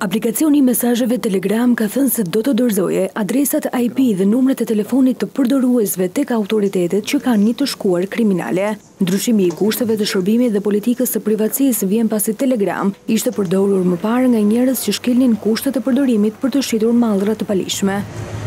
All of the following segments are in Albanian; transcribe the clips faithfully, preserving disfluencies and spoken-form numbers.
Aplikacioni i mesazheve Telegram ka thënë se do të dorëzojë adresat I P dhe numrat e telefonit të përdoruesve tek autoritetet që kanë një të shkuar kriminale. Ndryshimi i kushteve të shërbimit dhe politikës së privatësisë vjen pasi Telegram ishte përdorur më parë nga njerëz që shkelnin kushtet e përdorimit për të shitur mallra të palishme.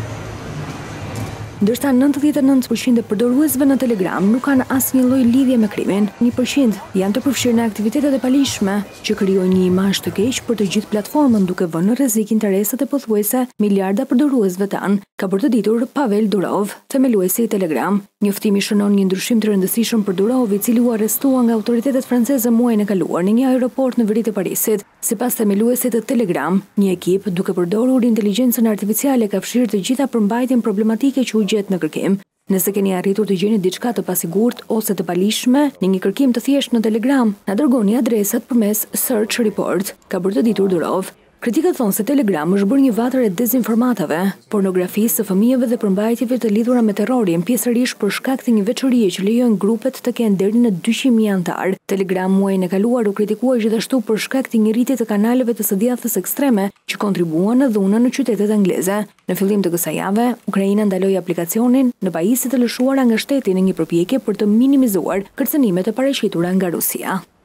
Ndërsa nëntëdhjetë e nëntë përqind e përdoruesve në Telegram nuk kanë asnjë lloj lidhje me krimin, një përqind janë të përfshirë në aktivitetet e palishme që krijojnë një imazh të keq për të gjithë platformën duke vënë në rrezik interesat e pothuajse miliarda përdoruesve tanë, ka për të ditur Pavel Durov, themeluesi i Telegram. Njoftimi shënon një ndryshim të rëndësishëm për Durov, i cili u arrestua nga autoritetet franceze muajin e kaluar në një aeroport në veri të Parisit. Sipas themeluesit të Telegram, një ekip duke përdorur inteligjencën artificiale ka fshirë të gjitha përmbajtjen problematike që u gjet në kërkim. Nëse keni arritur të gjeni diçka të pasigurt ose të palishme në një kërkim të thjeshtë në Telegram, na dërgoni adresat përmes Search Report, ka për të ditur Durov. Kritikët thonë se Telegram është bërë një vatër e dezinformatave, pornografisë së fëmijëve dhe përmbajtjeve të lidhura me terrorin, pjesërisht për shkak të një veçorie që lejojnë grupet të kenë deri në dyqind mijë anëtar. Telegram muajin e kaluar u kritikuar gjithashtu për shkak të një rritje të kanaleve të së djathtas ekstreme që kontribuan në dhunën në qytetet angleze. Në fillim të kësaj jave, Ukraina ndaloi aplikacionin në pajisjet e lëshuara nga shteti në një përpjekje për të minimizuar kërcënimet e paraqitura nga Rusia.